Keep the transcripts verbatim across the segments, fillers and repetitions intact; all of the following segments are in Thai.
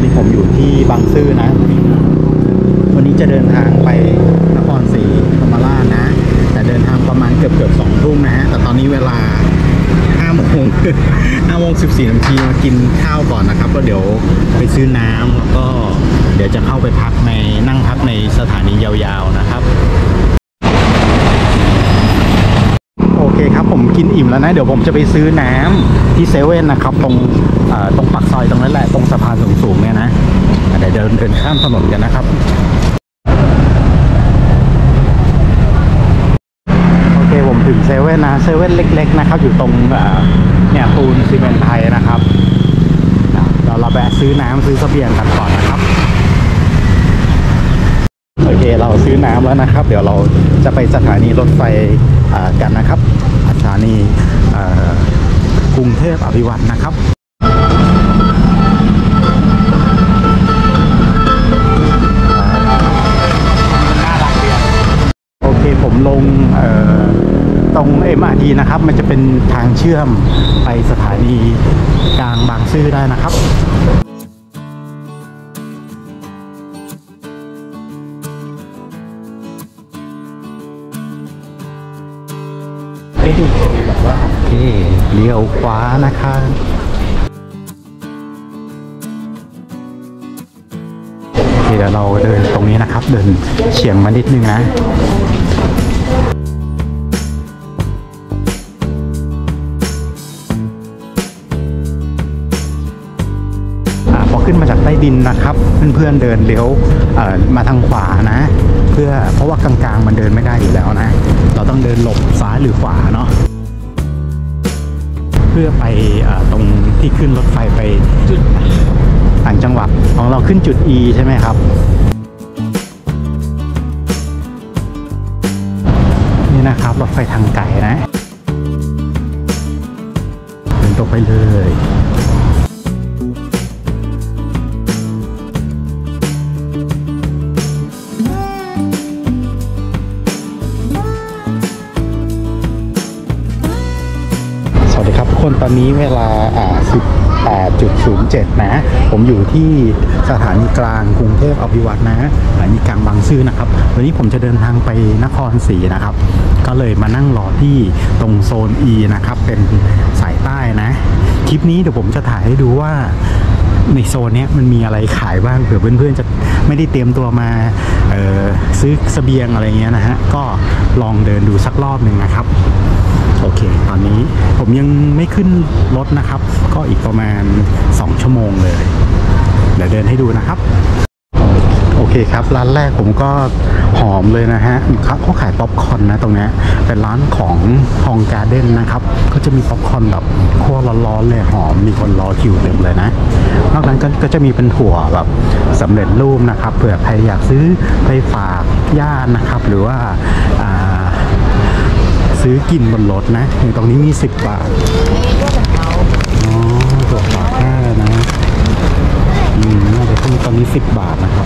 อนนี้ผมอยู่ที่บางซื่อนะวันนี้จะเดินทางไปนครศรีธรรมราชนะแต่เดินทางประมาณเกือบเกือบสองทุ่มนะฮะแต่ตอนนี้เวลาห้าโมงห้าโมงสิบสี่นาทีมากินข้าวก่อนนะครับแล้วเดี๋ยวไปซื้อน้ำแล้วก็เดี๋ยวจะเข้าไปพักในนั่งพักในสถานียาวๆนะครับโอเคครับผมกินอิ่มแล้วนะเดี๋ยวผมจะไปซื้อน้ำที่เซเว่นนะครับตรงตรงปากซอยตรงนั้นแหละตรงสะพานสูงๆเนี่ยนะเดี๋ยวเดินเดินข้ามถนนกันนะครับโอเคผมถึงเซเว่นนะเซเว่นเล็กๆนะครับอยู่ตรงเนี่ยปูนซีเมนต์ไทยนะครับเราเราแวะซื้อน้ำซื้อเสบียงกันก่อนนะครับโอเคเราซื้อน้ำแล้วนะครับเดี๋ยวเราจะไปสถานีรถไฟกันนะครับสถานีกรุงเทพอภิวัฒน์นะครับโอเคผมลงตรง เอ็ม อาร์ ที นะครับมันจะเป็นทางเชื่อมไปสถานีกลางบางซื่อได้นะครับโอเคเลี้ยวขวานะคะโอเคเดี๋ยวเราเดินตรงนี้นะครับเดินเฉียงมานิดนึงนะพอขึ้นมาจากใต้ดินนะครับเพื่อนๆเดินเลี้ยวมาทางขวานะเพื่อเพราะว่ากลางๆมันเดินไม่ได้อยู่แล้วนะเราต้องเดินหลบซ้ายหรือขวาเนาะเพื่อไปตรงที่ขึ้นรถไฟไปจุดต่างจังหวัดของเราขึ้นจุด E ใช่ไหมครับนี่นะครับรถไฟทางไกลนะเดินตรงไปเลยคนตอนนี้เวลาอ่า สิบแปดจุดศูนย์เจ็ด นะผมอยู่ที่สถานีกลางกรุงเทพอภิวัฒน์นะสถานีกลางบางซื่อนะครับวันนี้ผมจะเดินทางไปนครศรีนะครับก็เลยมานั่งรอที่ตรงโซน E นะครับเป็นสายใต้นะคลิปนี้เดี๋ยวผมจะถ่ายให้ดูว่าในโซนนี้มันมีอะไรขายบ้างเผื่อเพื่อนๆจะไม่ได้เตรียมตัวมาเอ่อซื้อเสบียงอะไรเงี้ยนะฮะก็ลองเดินดูสักรอบหนึ่งนะครับโอเคตอนนี้ผมยังไม่ขึ้นรถนะครับก็อีกประมาณสองชั่วโมงเลยเดี๋ยวเดินให้ดูนะครับโอเคครับร้านแรกผมก็หอมเลยนะฮะเขาขายป๊อปคอร์นนะตรงนี้เป็นร้านของฮองการ์เด้นนะครับก็จะมีป๊อปคอร์นแบบคั่วร้อนๆเลยหอมมีคนรอคิวเต็มเลยนะนอกนั้นก็จะมีเป็นถั่วแบบสำเร็จรูปนะครับเผื่อใครอยากซื้อไปฝากญาตินะครับหรือว่าซื้อกินบนรถนะตรงนี้มีสิบบาทอ๋อตัวบาทแค่นะอืมน่าจะต้องตอนนี้สิบบาทนะครับ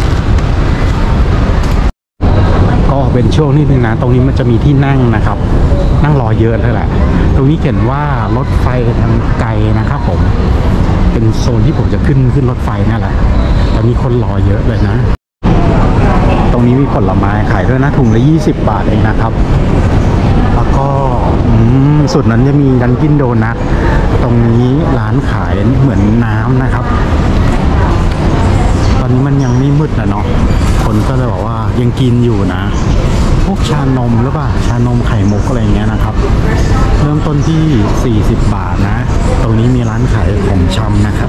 ก็เป็นช่วงนิดนึงนะตรงนี้มันจะมีที่นั่งนะครับนั่งรอเยอะเลยแหละตรงนี้เขียนว่ารถไฟทางไกลนะครับผมเป็นโซนที่ผมจะขึ้นขึ้นรถไฟนั่นแหละตอนนี้คนรอเยอะเลยนะตรงนี้มีผลไม้ขายด้วยนะถุงละยี่สิบบาทเองนะครับแล้วก็สุดนั้นจะมีดันกินโดนัทตรงนี้ร้านขายเหมือนน้ำนะครับตอนนี้มันยังไม่มืดนะเนาะคนก็เลยบอกว่ายังกินอยู่นะพวกชานมหรือเปล่าชานมไข่มุกอะไรเงี้ยนะครับเริ่มต้นที่สี่สิบบาทนะตรงนี้มีร้านขายของชำนะครับ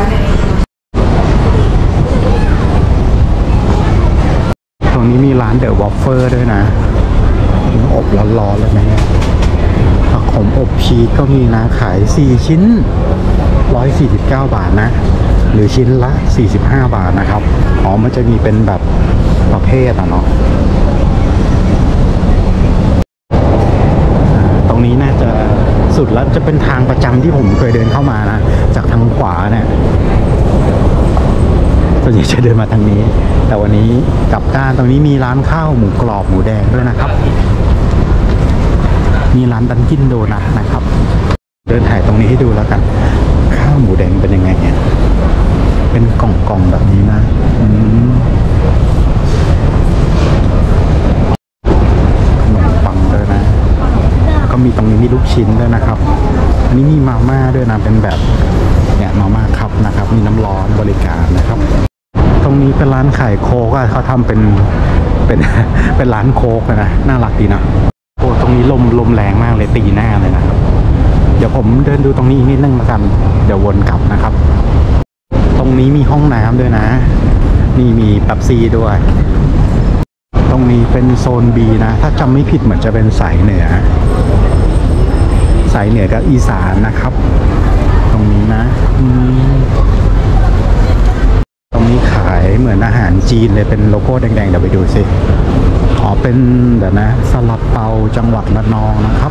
ตรงนี้มีร้านเดอะวอฟเฟอร์ด้วยนะอบร้อนๆเลยไหมผักขมอบชีสก็มีนะขายสี่ชิ้นหนึ่งร้อยสี่สิบเก้าบาทนะหรือชิ้นละสี่สิบห้าบาทนะครับอ๋อมันจะมีเป็นแบบประเภทอ่ะเนาะตรงนี้น่าจะสุดแล้วจะเป็นทางประจำที่ผมเคยเดินเข้ามานะจากทางขวาเนี่ยส่วนใหญ่จะเดินมาทางนี้แต่วันนี้กลับด้านตรงนี้มีร้านข้าวหมูกรอบหมูแดงด้วยนะครับมีร้านดันกินโดนัทนะครับเดินถ่ายตรงนี้ให้ดูแล้วกันข้าวหมูแดงเป็นยังไงเนี่ยเป็นกล่องๆแบบนี้นะอืมขนมปังด้วยนะก็มีตรงนี้มีลูกชิ้นด้วยนะครับอันนี้มีมาม่าด้วยนะเป็นแบบเนี่ยมาม่าคัพนะครับมีน้ำร้อนบริการนะครับตรงนี้เป็นร้านขายโค้กอะเขาทำเป็นเป็นเป็นร้านโค้กนะน่ารักดีนะโอ้ตรงนี้ลมลมแรงมากเลยตีหน้าเลยนะครับเดี๋ยวผมเดินดูตรงนี้อีกนิดนึงละกันเดี๋ยววนกลับนะครับตรงนี้มีห้องน้ำด้วยนะนี่มีเป๊ปซี่ด้วยตรงนี้เป็นโซน บี นะถ้าจำไม่ผิดเหมือนจะเป็นสายเหนือสายเหนือกับอีสานนะครับตรงนี้นะตรงนี้ขายเหมือนอาหารจีนเลยเป็นโลโก้แดงๆเดี๋ยวไปดูสิอ๋อเป็นเดี๋ยวนะซาลาเปาจังหวัดระนองนะครับ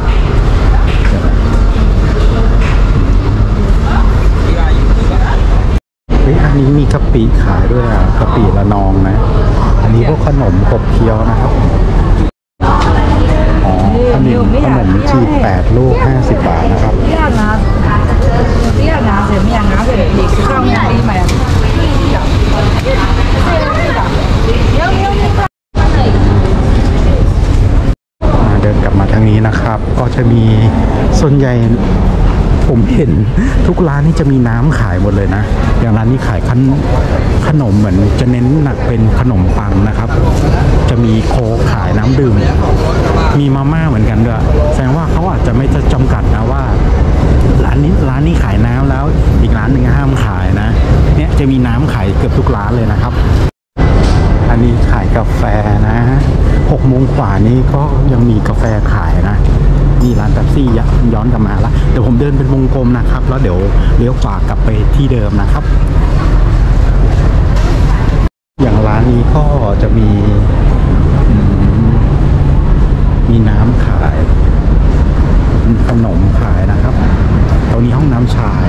เฮ้ยอันนี้มีกะปิขายด้วยอ่ะกะปิระนองนะอันนี้พวกขนมขบเคี้ยวนะครับอ๋อขนมขนมจีบแปดลูกห้าสิบบาทนะครับเดินกลับมาทางนี้นะครับก็จะมีส่วนใหญ่ผมเห็นทุกร้านนี่จะมีน้ำขายหมดเลยนะอย่างร้านนี้ขายขนขนมเหมือนจะเน้นหนักเป็นขนมปังนะครับจะมีโค้กขายน้ำดื่มมีมาม่าเหมือนกันด้วยแสดงว่าเขาอาจจะไม่จะจำกัดนะว่าร้านนี้ร้านนี้ขายน้ำแล้วอีกร้านหนึ่งห้ามขายนะเนี่ยจะมีน้ำขายเกือบทุกร้านเลยนะครับอันนี้ขายกาแฟนะหกโมงกว่านี้ก็ยังมีกาแฟขายนะมีร้านเป๊ปซี่ย้อนกลับมาแล้วเดี๋ยวผมเดินเป็นวงกลมนะครับแล้วเดี๋ยวเลี้ยวขวากลับไปที่เดิมนะครับอย่างร้านนี้ก็จะมีมีน้ำขายขนมขายนะครับตรงนี้ห้องน้ำชาย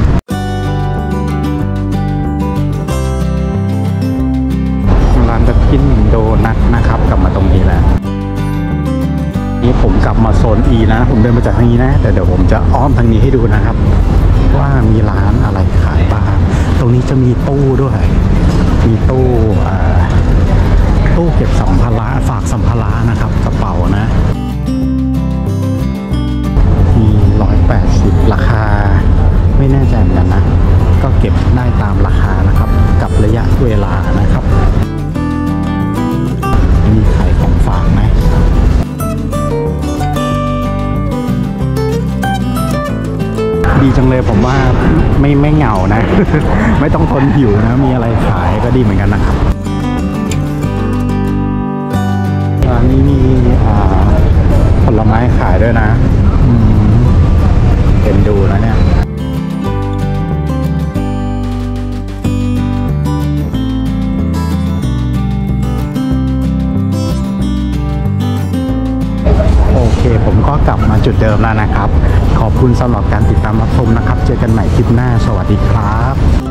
ร้านดักกินโดนัทนะครับกลับมาตรงนี้แล้วนี่ผมกลับมาโซน E นะผมเดินมาจากทางนี้นะแต่เดี๋ยวผมจะอ้อมทางนี้ให้ดูนะครับว่ามีร้านอะไรขายบ้างตรงนี้จะมีตู้ด้วยมีตู้ตู้เก็บสัมภาระฝากสัมภาระนะครับกระเป๋านะมีร้อยแปดสิบราคาไม่แน่ใจเหมือนกันนะก็เก็บได้ตามราคานะครับกับระยะเวลานะครับมีขายของฝากไหมดีจังเลยผมว่าไม่ไม่เหงานะ ไม่ต้องทนหิวนะมีอะไรขายก็ดีเหมือนกันนะครับร้านนี้มีผลไม้ขายด้วยนะเห็นดูนะเนี่ยโอเคผมก็กลับมาจุดเดิมแล้วนะครับขอบคุณสำหรับการติดตามรับชมนะครับเจอกันใหม่คลิปหน้าสวัสดีครับ